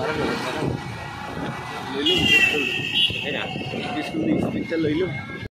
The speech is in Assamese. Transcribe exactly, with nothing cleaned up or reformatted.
Parang parang. Lulong, pistol. Kaya, pistol ni pistol lulong.